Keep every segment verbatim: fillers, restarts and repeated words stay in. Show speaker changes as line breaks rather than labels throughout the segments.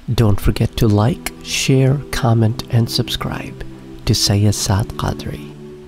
Don't forget to like, share, comment and subscribe to Sayyid Saad Qadri.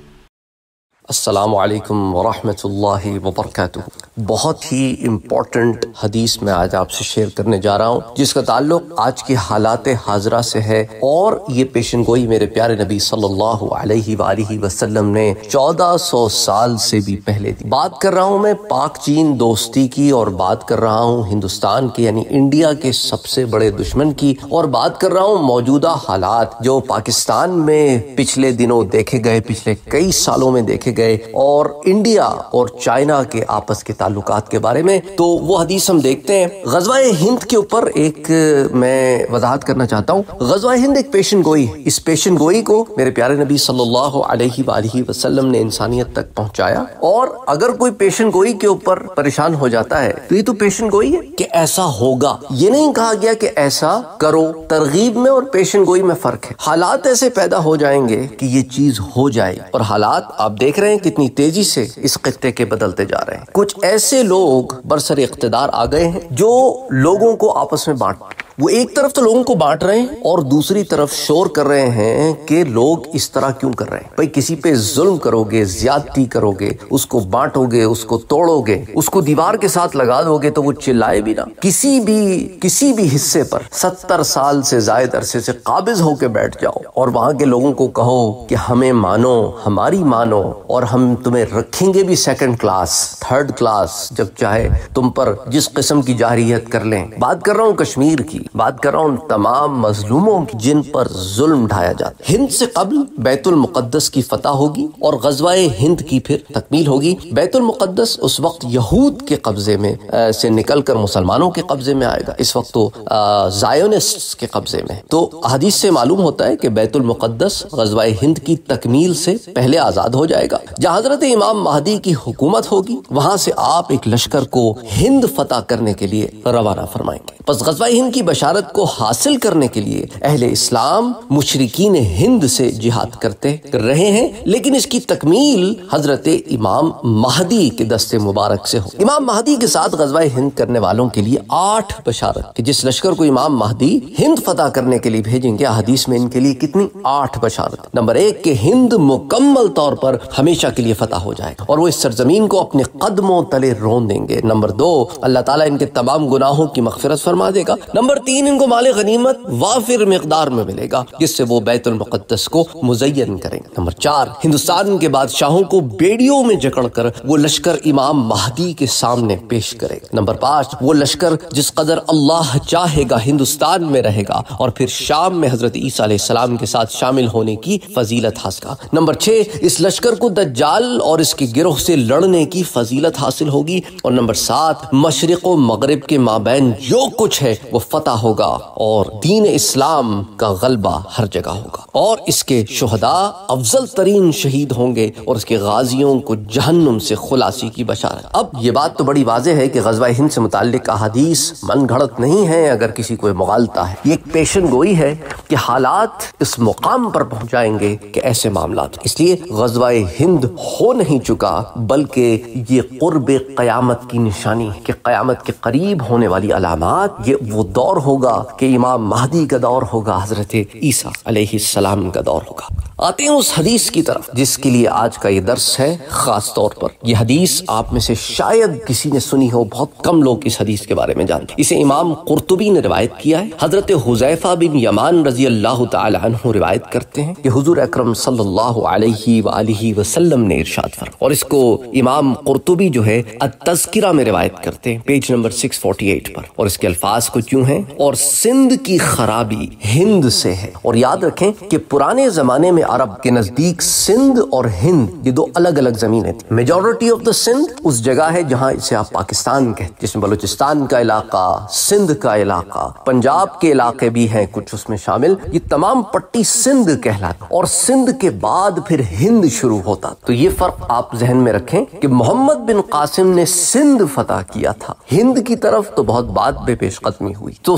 السلام علیکم ورحمۃ اللہ وبرکاتہ. بہت ہی امپورٹنٹ حدیث میں آج آپ سے شیئر کرنے جا رہا ہوں جس کا تعلق آج کی حالات حاضرہ سے ہے، اور یہ پیشن گوئی میرے پیارے نبی صلی اللہ علیہ وآلہ وسلم نے چودہ سو سال سے بھی پہلے دی. بات کر رہا ہوں میں پاک چین دوستی کی، اور بات کر رہا ہوں ہندوستان کے یعنی انڈیا کے سب سے بڑے دشمن کی، اور بات کر رہا ہوں موجودہ حالات جو پاکستان میں پچھلے دنوں دیکھے گئے، پچھلے کئی سالوں میں دیکھے گئے، اور انڈیا اور چائنا کے آپس کے تعلقات کے بارے میں. تو وہ حدیث ہم دیکھتے ہیں. غزوہ ہند کے اوپر ایک میں وضاحت کرنا چاہتا ہوں. غزوہ ہند ایک پیشن گوئی، اس پیشن گوئی کو میرے پیارے نبی صلی اللہ علیہ وآلہ وسلم نے انسانیت تک پہنچایا، اور اگر کوئی پیشن گوئی کے اوپر پریشان ہو جاتا ہے تو یہ تو پیشن گوئی ہے کہ ایسا ہوگا. یہ نہیں کہا گیا کہ ایسا کرو. ترغیب میں اور پیشن گوئی میں فرق ہے. حالات ایسے پیدا ہو جائیں گے کہ یہ چیز ہو جائے، اور حالات آپ دیکھ رہے ہیں کتنی تیزی سے اس خطے کے بدلتے جا رہے ہیں. کچھ ایسے لوگ برسر اقتدار آ گئے ہیں جو لوگوں کو آپس میں بانٹ، وہ ایک طرف تو لوگوں کو بانٹ رہے ہیں اور دوسری طرف شور کر رہے ہیں کہ لوگ اس طرح کیوں کر رہے ہیں. بھئی کسی پہ ظلم کرو گے، زیادتی کرو گے، اس کو بانٹو گے، اس کو توڑو گے، اس کو دیوار کے ساتھ لگا دو گے تو وہ چلائے بھی نہ. کسی بھی کسی بھی حصے پر ستر سال سے زائد عرصے سے قابض ہو کے بیٹھ جاؤ اور وہاں کے لوگوں کو کہو کہ ہمیں مانو، ہماری مانو، اور ہم تمہیں رکھیں گے بھی سیکنڈ کلاس، تھرڈ کلاس، جب چاہے تم پر جس قسم کی جارحیت کر لیں. بات کر رہا ہوں کشمیر کی، بات کر رہا ہوں تمام مظلوموں کی جن پر ظلم ڈھایا جاتا. ہند سے قبل بیت المقدس کی فتح ہوگی اور غزوہ ہند کی پھر تکمیل ہوگی. بیت المقدس اس وقت یہود کے قبضے میں سے نکل کر مسلمانوں کے قبضے میں آئے گا. اس وقت تو زائونسٹس کے قبضے میں. تو حدیث سے معلوم ہوتا ہے کہ بیت المقدس غزوہ ہند کی تکمیل سے پہلے آزاد ہو جائے گا. جہاں حضرت امام مہدی کی حکومت ہوگی وہاں سے آپ ایک لشکر کو ہند فتح کرنے کے لیے روانہ فرمائیں گے. پس غزوہ ہند کی بشارت کو حاصل کرنے کے لیے اہل اسلام مشرکین ہند سے جہاد کرتے رہے ہیں، لیکن اس کی تکمیل حضرت امام مہدی کے دست مبارک سے ہو. امام مہدی کے ساتھ غزوہ ہند کرنے والوں کے لیے آٹھ بشارت کہ جس لشکر کو امام مہدی ہند فتح کرنے کے لیے بھیجیں گے، حدیث میں ان کے لیے کتنی آٹھ بشارت. نمبر ایک کہ ہند مکمل طور پر ہمیشہ کے لیے فتح ہو جائے گا اور وہ اس سرزمین کو اپنے قدموں تلے رون دیں گے. نمبر دو اللہ تعالیٰ ان کے تمام گناہوں کی مغفرت فرما دے گا. نمبر تین ان کو مال غنیمت وافر مقدار میں ملے گا جس سے وہ بیت المقدس کو مزین کریں گے. نمبر چار ہندوستان کے بادشاہوں کو بیڑیوں میں جکڑ کر وہ لشکر امام مہدی کے سامنے پیش کرے گا. نمبر پانچ وہ لشکر جس قدر اللہ چاہے گا ہندوستان میں رہے گا اور پھر شام میں حضرت عیسیٰ علیہ السلام کے ساتھ شامل ہونے کی فضیلت حاصل ہوگا. نمبر چھ اس لشکر کو دجال اور اس کے گروہ سے لڑنے کی فضیلت حاصل ہوگی. اور نمبر سات مشرق و مغرب کے مابین جو کچھ ہے وہ فتح ہوگا اور دین اسلام کا غلبہ ہر جگہ ہوگا، اور اس کے شہداء افضل ترین شہید ہوں گے اور اس کے غازیوں کو جہنم سے خلاصی کی بشارت. اب یہ بات تو بڑی واضح ہے کہ غزوہ ہند سے متعلق احادیث من گھڑت نہیں ہے اگر کسی کو مغالطہ ہے. یہ ایک پیشن گوئی ہے کہ حالات اس مقام پر پہنچائیں گے کہ ایسے معاملات. اس لیے غزوہ ہند ہو نہیں چکا بلکہ یہ قرب قیامت کی نشانی ہے کہ قیامت کے قریب ہونے والی علامات. یہ وہ دور ہوگا کہ امام مہدی کا دور ہوگا، حضرت عیسیٰ علیہ السلام کا دور ہوگا. آتے ہیں اس حدیث کی طرف جس کے لیے آج کا یہ درس ہے. خاص طور پر یہ حدیث آپ میں سے شاید کسی نے سنی ہو، بہت کم لوگ اس حدیث کے بارے میں جانتے. اسے امام قرطبی نے روایت کیا ہے. حضرت حذیفہ بن یمان رضی اللہ تعالی عنہ روایت کرتے ہیں کہ حضور اکرم صلی اللہ علیہ وآلہ وسلم نے ارشاد فرمایا، اور اس کو امام قرطبی جو ہے التذکرہ میں روایت کرتے ہیں پیج نمبر چھ سو اڑتالیس پر، اور اس کے الفاظ کچھ یوں ہیں: اور سندھ کی خرابی ہند سے ہے. اور یاد رکھیں کہ پرانے زمانے میں عرب کے نزدیک سندھ اور ہند یہ دو الگ الگ زمینیں تھیں. میجورٹی آف دا سندھ اس جگہ ہے جہاں اسے آپ پاکستان کہتے ہیں، جس میں بلوچستان کا علاقہ، سندھ کا علاقہ، پنجاب کے علاقے بھی ہیں کچھ اس میں شامل. یہ تمام پٹی سندھ کہلاتا، اور سندھ کے بعد پھر ہند شروع ہوتا. تو یہ فرق آپ ذہن میں رکھیں کہ محمد بن قاسم نے سندھ فتح کیا تھا، ہند کی طرف تو بہت بعد میں پیش قدمی ہوئی. تو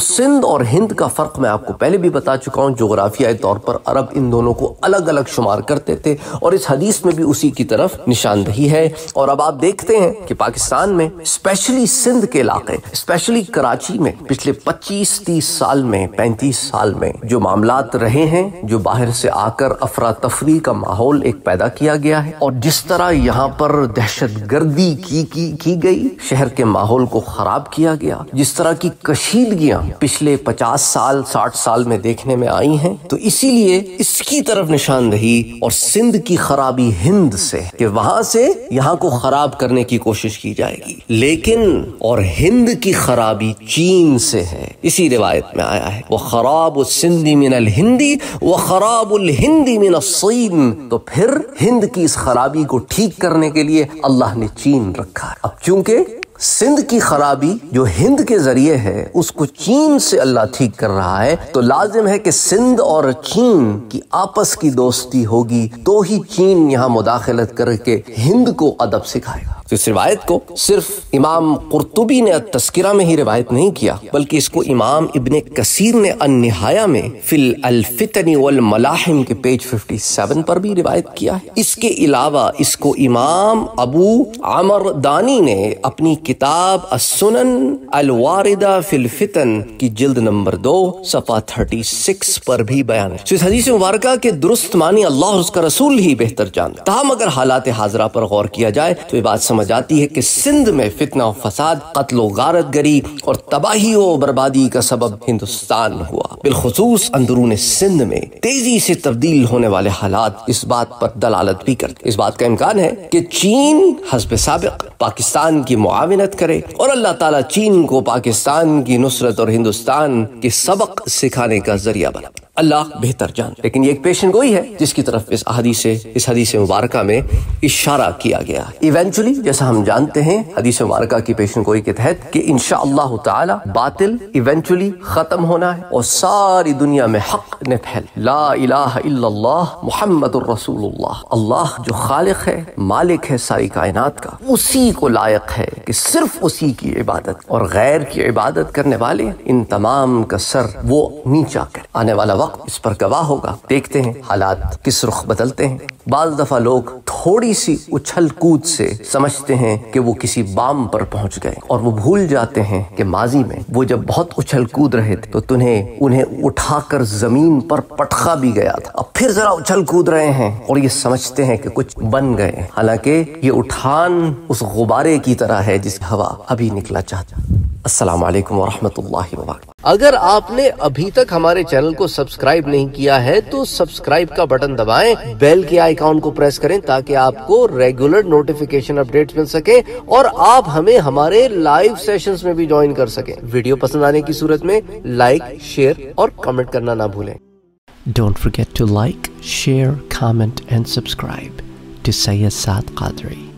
سندھ اور ہند کا فرق میں آپ کو پہلے بھی بتا چکا ہوں، جغرافیائی طور پر عرب ان دونوں کو الگ الگ شمار کرتے تھے، اور اس حدیث میں بھی اسی کی طرف نشاندہی ہے۔ اور اب آپ دیکھتے ہیں کہ پاکستان میں اسپیشلی سندھ کے علاقے، اسپیشلی کراچی میں پچھلے پچیس تیس سال میں، پینتیس سال میں جو معاملات رہے ہیں، جو باہر سے آ کر افراتفری کا ماحول ایک پیدا کیا گیا ہے، اور جس طرح یہاں پر دہشت گردی کی کی کی گئی، شہر کے ماحول کو خراب کیا گیا، جس طرح کی کشیدگیاں پچھلے پچاس سال ساٹھ سال میں دیکھنے میں آئی ہیں، تو اسی لیے اس کی طرف نشاندہی اور سندھ کی خرابی ہند سے، کہ وہاں سے یہاں کو خراب کرنے کی کوشش کی جائے گی، لیکن اور ہند کی خرابی چین سے ہے۔ اسی روایت میں آیا ہے وَخَرَابُ السِّنْدِ مِنَ الْهِنْدِ وَخَرَابُ الْهِنْدِ مِنَ الصِّينِ، تو پھر ہند کی اس خرابی کو ٹھیک کرنے کے لیے اللہ نے چین رکھا ہے۔ اب چونکہ سندھ کی خرابی جو ہند کے ذریعے ہے اس کو چین سے اللہ ٹھیک کر رہا ہے، تو لازم ہے کہ سندھ اور چین کی آپس کی دوستی ہوگی، تو ہی چین یہاں مداخلت کر کے ہند کو ادب سکھائے گا۔ تو اس روایت کو صرف امام قرطبی نے التذکرہ میں ہی روایت نہیں کیا، بلکہ اس کو امام ابن کثیر نے النہایہ میں فی الفتن والملاحم کے پیج سون پر بھی روایت کیا ہے۔ اس کے علاوہ اس کو امام ابو عمر دانی نے اپنی کتاب السنن الواردہ فی الفتن کی جلد نمبر دو صفحہ چھتیس پر بھی بیان ہے۔ تو اس حدیث مبارکہ کے درست معنی اللہ اور اس کا رسول ہی بہتر جانتا، تاہم اگر حالات حاضرہ پر غور کیا جائے تو یہ بات سمجھ آتی ہے کہ سندھ میں فتنہ و فساد، قتل و غارت گری اور تباہی و بربادی کا سبب ہندوستان ہوا۔ بالخصوص اندرون سندھ میں تیزی سے تبدیل ہونے والے حالات اس بات پر دلالت بھی کرتے۔ اس بات کا امکان ہے کہ چین حسب سابق پاکستان کی معاونت کرے اور اللہ تعالیٰ چین کو پاکستان کی نصرت اور ہندوستان کے سبق سکھانے کا ذریعہ بنا۔ اللہ بہتر جان، لیکن یہ ایک پیشن گوئی ہے جس کی طرف اس حدیث اس حدیث مبارکہ میں اشارہ کیا گیا ہے۔ ایونچولی جیسا ہم جانتے ہیں حدیث مبارکہ کی پیشن گوئی کے تحت کہ انشاءاللہ تعالی باطل ایونچولی ختم ہونا ہے اور ساری دنیا میں حق نے پھیل۔ لا الہ الا اللہ محمد الرسول اللہ، اللہ جو خالق ہے، مالک ہے ساری کائنات کا، اسی کو لائق ہے کہ صرف اسی کی عبادت، اور غیر کی عبادت کرنے والے ان تمام کا سر وہ نیچا کرے۔ آنے والا وقت اس پر گواہ ہوگا۔ دیکھتے ہیں حالات کس رخ بدلتے ہیں۔ بعض دفعہ لوگ تھوڑی سی اچھل کود سے سمجھتے ہیں کہ وہ کسی بام پر پہنچ گئے، اور وہ بھول جاتے ہیں کہ ماضی میں وہ جب بہت اچھل کود رہے تھے تو تنہیں انہیں اٹھا کر زمین پر پٹخا بھی گیا تھا، اب پھر ذرا اچھل کود رہے ہیں اور یہ سمجھتے ہیں کہ کچھ بن گئے، حالانکہ یہ اٹھان اس غبارے کی طرح ہے جس کی ہوا ابھی نکلا چاہتا۔ السلام علیکم ورحمۃ اللہ وبرکاتہ۔ اگر آپ نے ابھی تک ہمارے چینل کو سبسکرائب نہیں کیا ہے تو سبسکرائب کا بٹن دبائیں، بیل کے آئیکن کو پریس کریں تاکہ آپ کو ریگولر نوٹیفیکیشن اپڈیٹس مل سکیں اور آپ ہمیں ہمارے لائیو سیشنز میں بھی جوائن کر سکیں۔ ویڈیو پسند آنے کی صورت میں لائک، شیئر اور کمنٹ کرنا نہ بھولیں۔
Don't forget to like, share, comment and subscribe to Sayyid Saad Qadri.